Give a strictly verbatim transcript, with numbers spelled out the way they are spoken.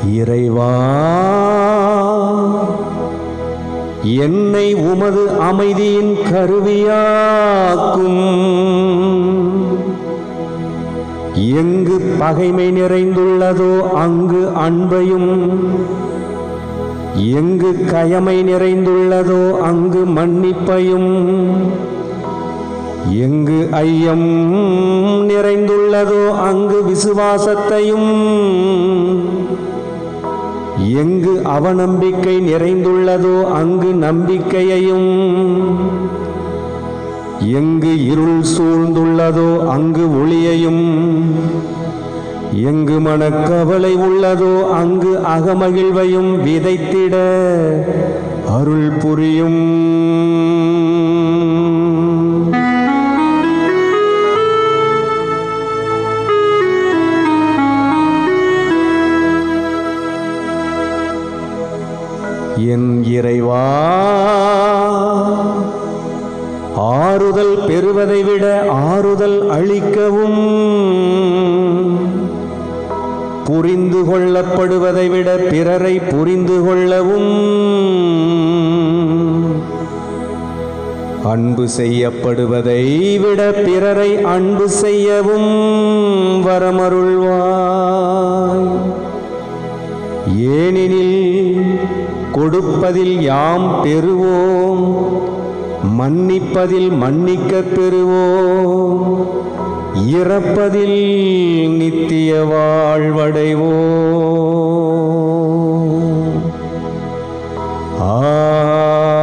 இறைவா, என்னை உமது அமைதியின் கருவியாக்கும். எங்கு பகைமை நிறைந்துள்ளதோ அங்கு அன்பையும், எங்கு கயமை நிறைந்துள்ளதோ அங்கு மன்னிப்பையும், எங்கு ஐயம் நிறைந்துள்ளதோ அங்கு விசுவாசத்தையும், எங்கு அவநம்பிக்கை நிறைந்துள்ளதோ அங்கு நம்பிக்கையையும், எங்கு இருள் சூழ்ந்துள்ளதோ அங்கு ஒளியையும், எங்கு மனக்கவலை உள்ளதோ அங்கு அகமகிழ்வையும் விதைத்திட அருள் புரியும். என் இறைவா, ஆறுதல் பெறுவதை விட ஆறுதல் அளிக்கவும், புரிந்து கொள்ளப்படுவதை விட பிறரை புரிந்து கொள்ளவும், அன்பு செய்யப்படுவதை விட பிறரை அன்பு செய்யவும் வரமருள்வாய். ஏனெனில் கொடுப்பதில் யாம் பெறுவோம், மன்னிப்பதில் மன்னிக்கப் பெறுவோம், இறப்பதில் நித்திய வாழ்வடைவோம். ஆ